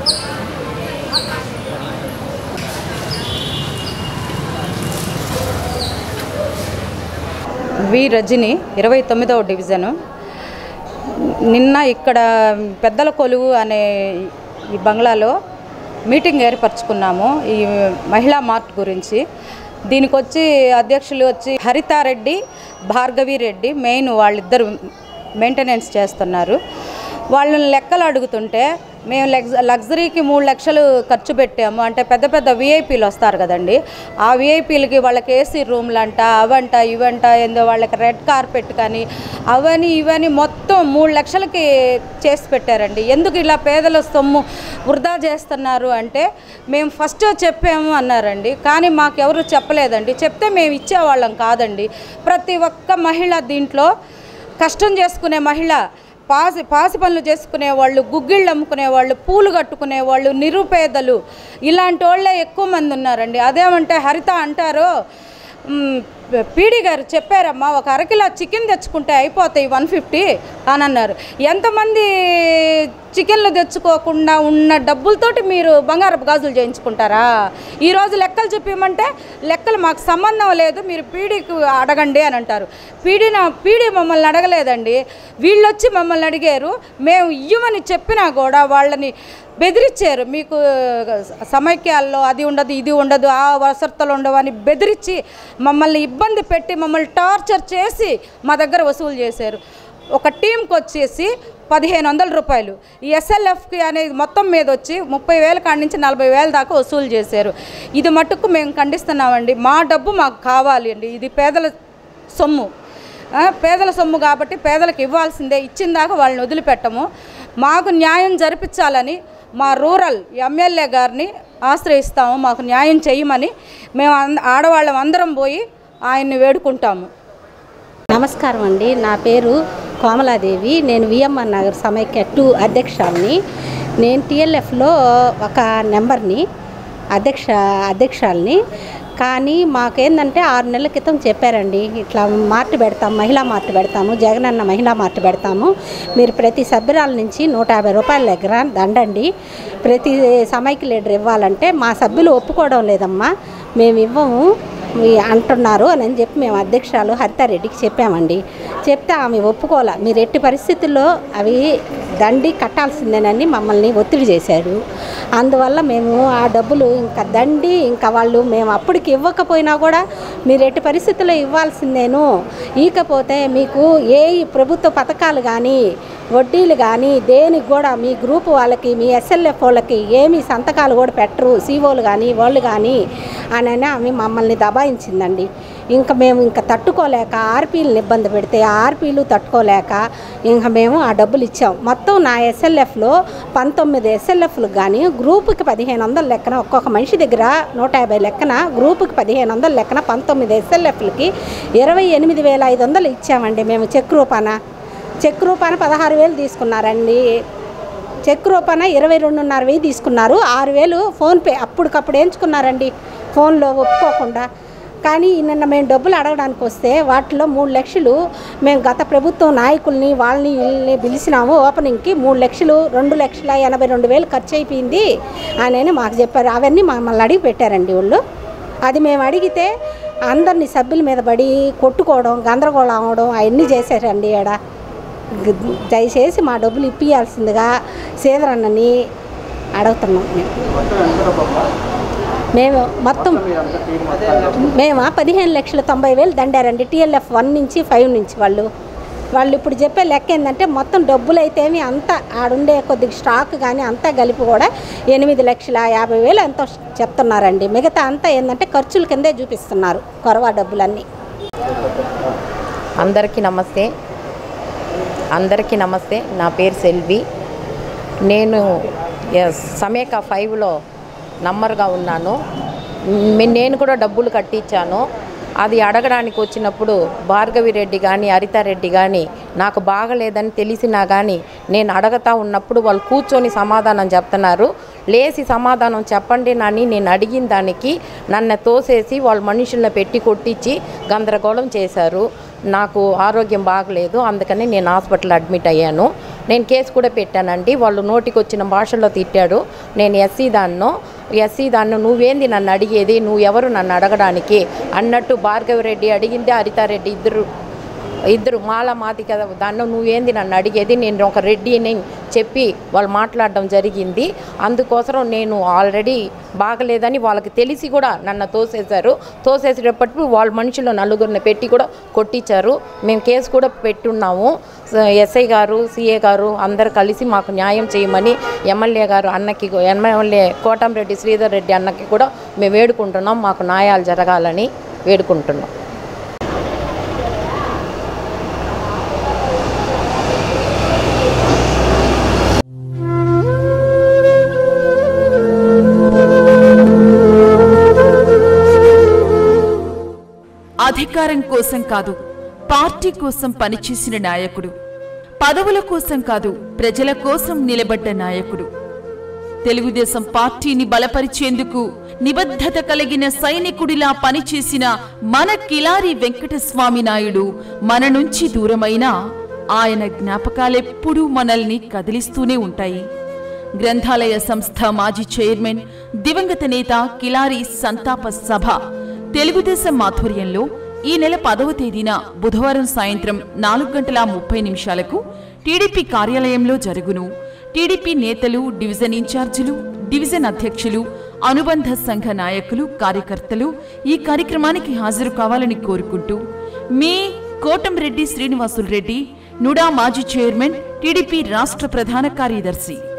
వి Rajani 29వ division. నిన్న ఇక్కడ పెద్దల కొలువు అనే ఈ బంగ్లాలో మీటింగ్ ఏర్పరచుకున్నాము ఈ మహిళా మార్ట్ గురించి. దీనికి వచ్చి అధ్యక్షులు వచ్చి హరితారెడ్డి, భార్గవి రెడ్డి మెయిన్ వాళ్ళిద్దరు మెయింటెనెన్స్ చేస్తున్నారు. వాళ్ళని లెక్కలు అడుగుతుంటే మేము లగ్జరీకి 3 లక్షలు ఖర్చు పెట్టాము. అంటే పెద్ద పెద్ద విఐపీలు వస్తారు కదండి, ఆ విఐపీలకి వాళ్ళకి ఏసీ రూమ్లు అంట, అవంట ఇవంట, ఏందో వాళ్ళకి రెడ్ కార్పెట్ కానీ అవని ఇవని మొత్తం 3 లక్షలకి చేసి పెట్టారండి. ఎందుకు ఇలా పేదల సొమ్ము వృధా చేస్తున్నారు అంటే మేము ఫస్ట్ చెప్పాము అన్నారండి. కానీ మాకు ఎవరు చెప్పలేదండి. చెప్తే మేము ఇచ్చేవాళ్ళం కాదండి. ప్రతి ఒక్క మహిళ దీంట్లో కష్టం చేసుకునే మహిళ, పాసి పనులు చేసుకునేవాళ్ళు, గుగ్గిళ్ళు అమ్ముకునేవాళ్ళు, పూలు కట్టుకునేవాళ్ళు, నిరుపేదలు, ఇలాంటి వాళ్ళే ఎక్కువ మంది ఉన్నారండి. అదేమంటే హరిత అంటారు, పీడి గారు చెప్పారమ్మా, ఒక అరకిలో చికెన్ తెచ్చుకుంటే అయిపోతాయి 150 అని అన్నారు. ఎంతమంది చికెన్లు తెచ్చుకోకుండా ఉన్న డబ్బులతోటి మీరు బంగారపు గాజులు చేయించుకుంటారా? ఈరోజు లెక్కలు చెప్పమంటే లెక్కలు మాకు సంబంధం లేదు, మీరు పీడీకి అడగండి అని అంటారు. పీడీ మమ్మల్ని అడగలేదండి, వీళ్ళు వచ్చి మమ్మల్ని అడిగారు. మేము ఇవ్వమని చెప్పినా కూడా వాళ్ళని బెదిరించారు. మీకు సమైక్యాల్లో అది ఉండదు, ఇది ఉండదు, ఆ వసతులు ఉండవు అని బెదిరించి మమ్మల్ని ఇబ్బంది పెట్టి మమ్మల్ని టార్చర్ చేసి మా దగ్గర వసూలు చేశారు. ఒక టీంకి వచ్చేసి 1500 రూపాయలు, ఈ ఎస్ఎల్ఎఫ్కి అనేది మొత్తం మీద వచ్చి 30,000 కాడి నుంచి 40,000 దాకా వసూలు చేశారు. ఇది మట్టుకు మేము ఖండిస్తున్నామండి. మా డబ్బు మాకు కావాలి అండి. ఇది పేదల సొమ్ము, పేదల సొమ్ము కాబట్టి పేదలకు ఇవ్వాల్సిందే. ఇచ్చిన దాకా వాళ్ళని వదిలిపెట్టము. మాకు న్యాయం జరిపించాలని మా రూరల్ ఎమ్మెల్యే గారిని ఆశ్రయిస్తాము. మాకు న్యాయం చేయమని మేము ఆడవాళ్ళం అందరం పోయి ఆయన్ని వేడుకుంటాము. నమస్కారం అండి, నా పేరు కోమలాదేవి. నేను విఎంఆర్ నగర్ సమైక్య 2 అధ్యక్షురాలిని. నేను టిఎల్ఎఫ్లో ఒక నెంబర్ని, అధ్యక్షురాలిని. కానీ మాకేందంటే 6 నెలల క్రితం చెప్పారండి, ఇట్లా మార్ట్ పెడతాము, మహిళా మార్ట్ పెడతాము, జగనన్న మహిళా మార్ట్ పెడతాము, మీరు ప్రతి సభ్యురాల నుంచి 150 రూపాయల దగ్గర దండండి, ప్రతి సమైక్య లీడర్ ఇవ్వాలంటే మా సభ్యులు ఒప్పుకోవడం లేదమ్మా, మేము ఇవ్వము అంటున్నారు అని చెప్పి మేము అధ్యక్షురాలు హరితారెడ్డికి చెప్పామండి. చెప్తే ఆమె ఒప్పుకోలే. మీరు ఎట్టి పరిస్థితుల్లో అవి దండి కట్టాల్సిందేనని మమ్మల్ని ఒత్తిడి చేశారు. అందువల్ల మేము ఆ డబ్బులు ఇంకా దండి ఇంకా వాళ్ళు మేము అప్పటికి ఇవ్వకపోయినా కూడా మీరు ఎట్టి పరిస్థితుల్లో ఇవ్వాల్సిందేను, ఇకపోతే మీకు ఏ ప్రభుత్వ పథకాలు కానీ వడ్డీలు కానీ దేనికి కూడా మీ గ్రూప్ వాళ్ళకి, మీ ఎస్ఎల్ఎఫ్ వాళ్ళకి ఏమీ సంతకాలు కూడా పెట్టరు, సీఓలు కానీ వాళ్ళు కానీ అని ఆమె మమ్మల్ని దబాయించిందండి. ఇంకా మేము ఇంకా తట్టుకోలేక ఆర్పీలను ఇబ్బంది పెడితే ఆర్పీలు తట్టుకోలేక ఇంకా మేము ఆ డబ్బులు ఇచ్చాం. మొత్తం నా ఎస్ఎల్ఎఫ్లో 19 ఎస్ఎల్ఎఫ్లకు కానీ గ్రూపుకి 1500 లెక్కన, ఒక్కొక్క మనిషి దగ్గర 150 లెక్కన, గ్రూపుకి 1500 లెక్కన 19 ఎస్ఎల్ఎఫ్లకి 28,500 ఇచ్చామండి మేము. చెక్ రూపాన 16,000 తీసుకున్నారండి. చెక్ రూపాన 22,500 తీసుకున్నారు. 6,000 ఫోన్పే అప్పటికప్పుడు వేయించుకున్నారండి ఫోన్లో ఒప్పుకోకుండా. కానీ నిన్న మేము డబ్బులు అడగడానికి వస్తే వాటిలో 3 లక్షలు మేము గత ప్రభుత్వం నాయకుల్ని వాళ్ళని వీళ్ళని పిలిచినాము ఓపెనింగ్కి. 3 లక్షలు 2,82,000 ఖర్చు అయిపోయింది అని మాకు చెప్పారు. అవన్నీ మమ్మల్ని అడిగి పెట్టారండి వాళ్ళు. అది మేము అడిగితే అందరినీ సభ్యుల మీద పడి కొట్టుకోవడం, గందరగోళం అవడం అవన్నీ చేశారండి. ఆడ దయచేసి మా డబ్బులు ఇప్పియాల్సిందిగా శ్రీధరన్నని అడుగుతున్నాం. మేము మొత్తం 15,90,000 దండారండి టిఎల్ఎఫ్ 1 నుంచి 5 నుంచి. వాళ్ళు ఇప్పుడు చెప్పే లెక్క ఏంటంటే మొత్తం డబ్బులు అయితేమి అంతా ఆడుండే కొద్దిగా స్టాక్ కానీ అంతా కలిపి కూడా 8,50,000 ఎంతో చెప్తున్నారండి. మిగతా అంతా ఏంటంటే ఖర్చుల కిందే చూపిస్తున్నారు కొరవా డబ్బులన్నీ. అందరికీ నమస్తే. నా పేరు సెల్వి. నేను సమైక్య 5లో నంబర్గా ఉన్నాను. నేను కూడా డబ్బులు కట్టించాను. అది అడగడానికి వచ్చినప్పుడు భార్గవి రెడ్డి కానీ హరితారెడ్డి కానీ నాకు బాగలేదని తెలిసినా కానీ నేను అడగతా ఉన్నప్పుడు వాళ్ళు కూర్చొని సమాధానం చెప్తున్నారు. లేచి సమాధానం చెప్పండి అని నేను అడిగిన దానికి నన్ను తోసేసి వాళ్ళు మనుషులను పెట్టి కొట్టించి గందరగోళం చేశారు. నాకు ఆరోగ్యం బాగలేదు, అందుకని నేను హాస్పిటల్ అడ్మిట్ అయ్యాను. నేను కేసు కూడా పెట్టానండి. వాళ్ళు నోటికి వచ్చిన భాషలో తిట్టాడు. నేను ఎస్సీ దాన్ని నువ్వేంది నన్ను అడిగేది, నువ్వు ఎవరు నన్ను అడగడానికి అన్నట్టు భార్గవరెడ్డి అడిగింది, హరితారెడ్డి ఇద్దరు మాది కదా దాన్ని నువ్వేంది నన్ను అడిగేది, నేను ఒక రెడ్డిని చెప్పి వాళ్ళు మాట్లాడడం జరిగింది. అందుకోసం నేను ఆల్రెడీ బాగలేదని వాళ్ళకి తెలిసి కూడా నన్ను తోసేసేటప్పటికి వాళ్ళ మనుషులు నలుగురిని పెట్టి కూడా కొట్టించారు. మేము కేసు కూడా పెట్టున్నాము. ఎస్ఐ గారు, సిఏ గారు అందరు కలిసి మాకు న్యాయం చేయమని ఎమ్మెల్యే కోటంరెడ్డి శ్రీధర్ రెడ్డి అన్నకి కూడా మేము వేడుకుంటున్నాం. మాకు న్యాయాలు జరగాలని వేడుకుంటున్నాం. అధికారం కోసం కాదు, పార్టీ కోసం పనిచేసిన నాయకుడు. పదవుల కోసం కాదు, ప్రజల కోసం నిలబడ్డ నాయకుడు. తెలుగుదేశం పార్టీని బలపరిచేందుకు నిబద్ధత కలిగిన సైనికుడిలా పనిచేసిన మన కిలారి వెంకటస్వామి నాయుడు మన నుంచి దూరమైనా ఆయన జ్ఞాపకాలెప్పుడూ మనల్ని కదిలిస్తూనే ఉంటాయి. గ్రంథాలయ సంస్థ మాజీ చైర్మన్ దివంగత నేత కిలారి సంతాప సభ తెలుగుదేశం ఆధ్వర్యంలో ఈ నెల 10వ తేదీన బుధవారం సాయంత్రం 4:30 టీడీపీ కార్యాలయంలో జరుగును. టీడీపీ నేతలు, డివిజన్ ఇన్ఛార్జీలు, డివిజన్ అధ్యక్షులు, అనుబంధ సంఘ నాయకులు, కార్యకర్తలు ఈ కార్యక్రమానికి హాజరు కావాలని కోరుకుంటూ మీ కోటంరెడ్డి శ్రీనివాసులు రెడ్డి, నుడా మాజీ చైర్మన్, టీడీపీ రాష్ట్ర ప్రధాన కార్యదర్శి.